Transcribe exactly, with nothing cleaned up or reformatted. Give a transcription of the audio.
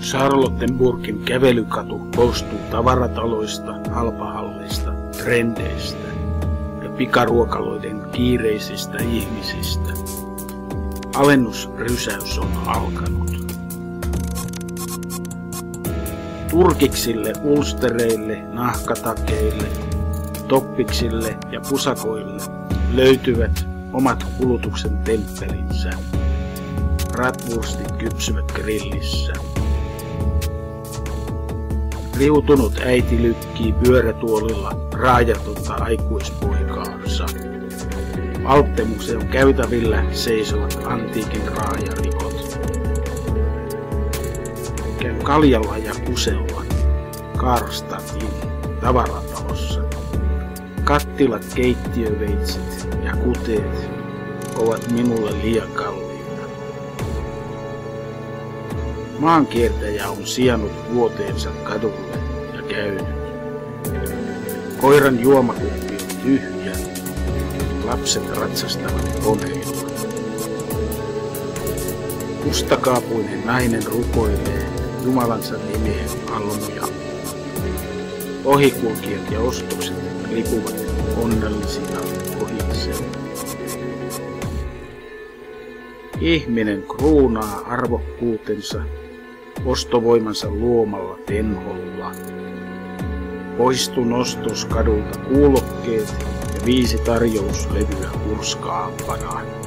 Charlottenburgin kävelykatu koostuu tavarataloista, halpahalleista, trendeistä ja pikaruokaloiden kiireisistä ihmisistä. Alennusrysäys on alkanut. Turkiksille, ulstereille, nahkatakeille, toppiksille ja pusakoille löytyvät omat kulutuksen temppelinsä. Bratwurstit kypsyvät grillissä. Riutunut äiti lykkii pyörätuolilla raajatonta aikuispoikaansa. Alppemuseon käytävillä seisovat antiikin raajarikot. Käy kaljalla ja kusella Karlstadtin tavaratalossa. Kattilat, keittiöveitsit ja kuteet ovat minulle liian kalliita. Maankiertäjä on sijannut vuoteensa kadulle ja käynyt. Koiran juomakuppi on tyhjä. Lapset ratsastavat koneilla. Mustakaapuinen nainen rukoilee Jumalansa nimeen almuja. Ohikulkijat ja ostokset lipuvat onnellisina ohitse. Ihminen kruunaa arvokkuutensa ostovoimansa luomalla tenholla. Poistu nostoskadulta kuulokkeet ja viisi tarjouslevyä hurskaampana.